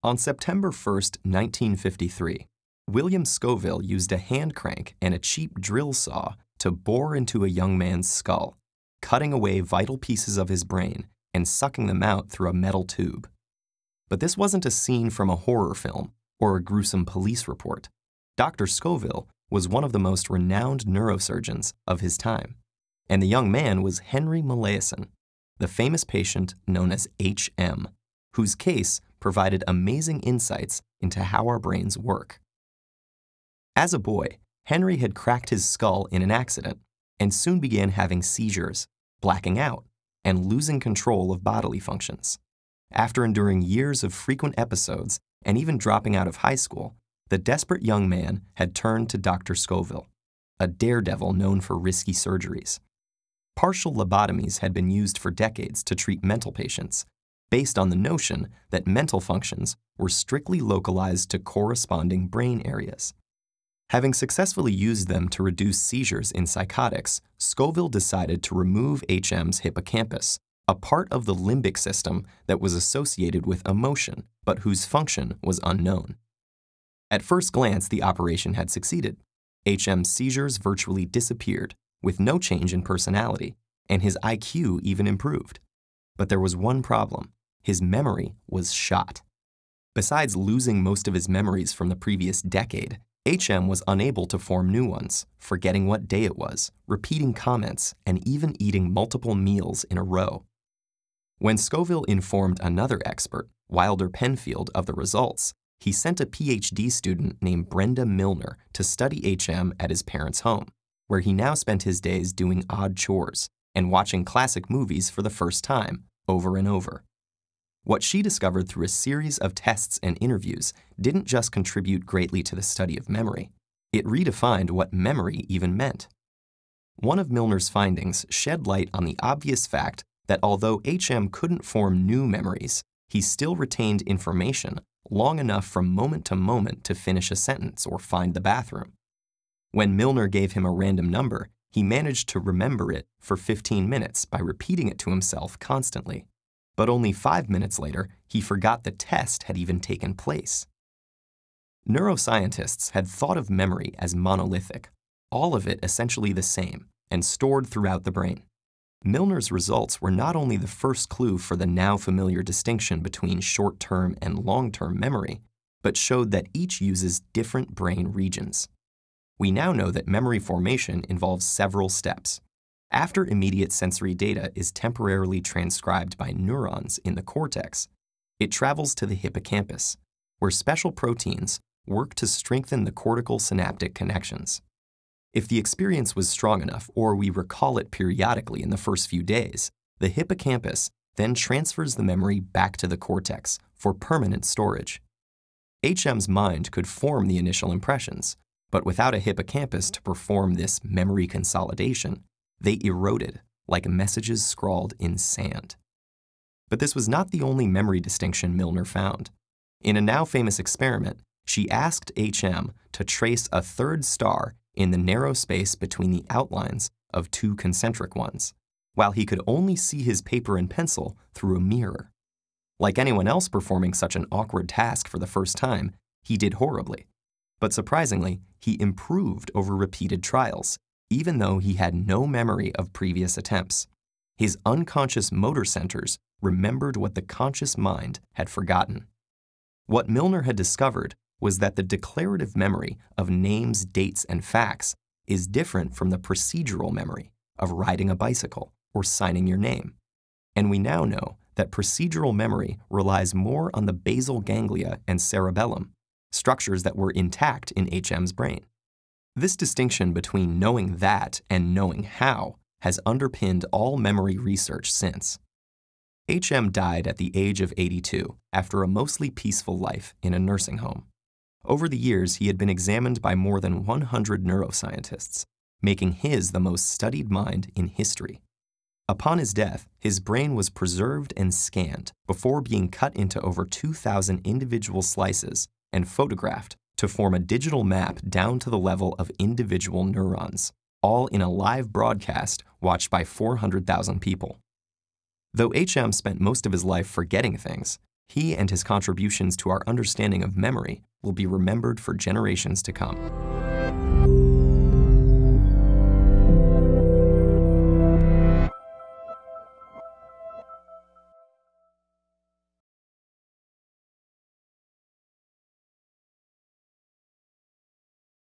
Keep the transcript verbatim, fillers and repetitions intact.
On September first, nineteen fifty-three, William Skoville used a hand crank and a cheap drill saw to bore into a young man's skull, cutting away vital pieces of his brain and sucking them out through a metal tube. But this wasn't a scene from a horror film or a gruesome police report. Doctor Skoville was one of the most renowned neurosurgeons of his time, and the young man was Henry Molaison, the famous patient known as H M, whose case provided amazing insights into how our brains work. As a boy, Henry had cracked his skull in an accident and soon began having seizures, blacking out, and losing control of bodily functions. After enduring years of frequent episodes and even dropping out of high school, the desperate young man had turned to Doctor Skoville, a daredevil known for risky surgeries. Partial lobotomies had been used for decades to treat mental patients, based on the notion that mental functions were strictly localized to corresponding brain areas. Having successfully used them to reduce seizures in psychotics, Skoville decided to remove H M's hippocampus, a part of the limbic system that was associated with emotion, but whose function was unknown. At first glance, the operation had succeeded. H M's seizures virtually disappeared, with no change in personality, and his I Q even improved. But there was one problem. His memory was shot. Besides losing most of his memories from the previous decade, H M was unable to form new ones, forgetting what day it was, repeating comments, and even eating multiple meals in a row. When Skoville informed another expert, Wilder Penfield, of the results, he sent a P H D student named Brenda Milner to study H M at his parents' home, where he now spent his days doing odd chores and watching classic movies for the first time, over and over. What she discovered through a series of tests and interviews didn't just contribute greatly to the study of memory. It redefined what memory even meant. One of Milner's findings shed light on the obvious fact that although H M couldn't form new memories, he still retained information long enough from moment to moment to finish a sentence or find the bathroom. When Milner gave him a random number, he managed to remember it for fifteen minutes by repeating it to himself constantly. But only five minutes later, he forgot the test had even taken place. Neuroscientists had thought of memory as monolithic, all of it essentially the same, and stored throughout the brain. Milner's results were not only the first clue for the now familiar distinction between short-term and long-term memory, but showed that each uses different brain regions. We now know that memory formation involves several steps. After immediate sensory data is temporarily transcribed by neurons in the cortex, it travels to the hippocampus, where special proteins work to strengthen the cortical synaptic connections. If the experience was strong enough, or we recall it periodically in the first few days, the hippocampus then transfers the memory back to the cortex for permanent storage. H M's mind could form the initial impressions, but without a hippocampus to perform this memory consolidation, they eroded like messages scrawled in sand. But this was not the only memory distinction Milner found. In a now famous experiment, she asked H M to trace a third star in the narrow space between the outlines of two concentric ones, while he could only see his paper and pencil through a mirror. Like anyone else performing such an awkward task for the first time, he did horribly. But surprisingly, he improved over repeated trials, even though he had no memory of previous attempts. His unconscious motor centers remembered what the conscious mind had forgotten. What Milner had discovered was that the declarative memory of names, dates, and facts is different from the procedural memory of riding a bicycle or signing your name. And we now know that procedural memory relies more on the basal ganglia and cerebellum, structures that were intact in H M's brain. This distinction between knowing that and knowing how has underpinned all memory research since. H M died at the age of eighty-two after a mostly peaceful life in a nursing home. Over the years, he had been examined by more than one hundred neuroscientists, making his the most studied mind in history. Upon his death, his brain was preserved and scanned before being cut into over two thousand individual slices and photographed to form a digital map down to the level of individual neurons, all in a live broadcast watched by four hundred thousand people. Though H M spent most of his life forgetting things, He and his contributions to our understanding of memory will be remembered for generations to come.